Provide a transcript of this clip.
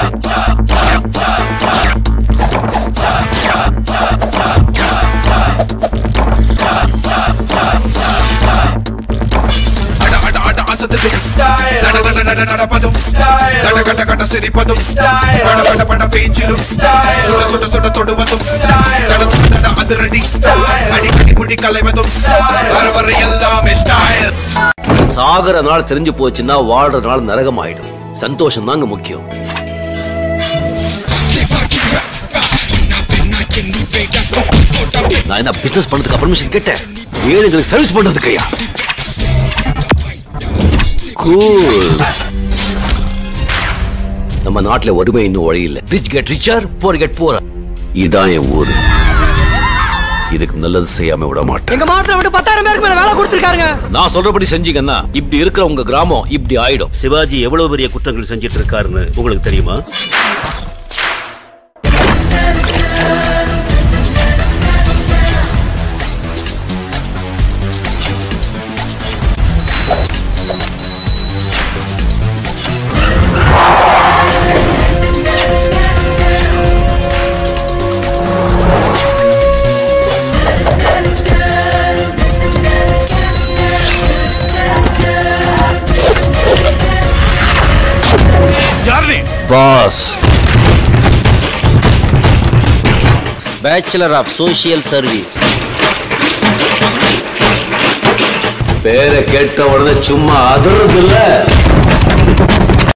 சாகர நாள் தெரிஞ்சு போச்சுன்னா வாழ்ற நாள் நரகம் ஆயிடும். சந்தோஷம் தாங்க முக்கியம். நான் என்ன பிசினஸ் பண்றதுக்கு பர்மிஷன் கேட்டேன், ஏழைகளுக்கு சர்வீஸ் பண்றதுக்கையா? நம்ம நாட்டுல ஒருமை இன்னும் வழியில்லை. Rich get richer, poor get poor. இதான் என் ஊரு. இதுக்கு நல்லது செய்யாம விட மாட்டேன். எங்க மாவட்டத்துல விட்டு 10,000 பேருக்கு மேல வேலை கொடுத்திருக்காங்க. நான் சொல்றபடி செஞ்சீங்கன்னா இப்படி இருக்கிற உங்க கிராமம் இப்படி ஆயிடும். சிவாஜி எவ்வளவு பெரிய குற்றங்கள் செஞ்சிட்டு இருக்காருன்னு உங்களுக்கு தெரியுமா? Boss, Bachelor of Social Service. பேரை கேட்ட உடனே சும்மா அதிர்றது இல்ல.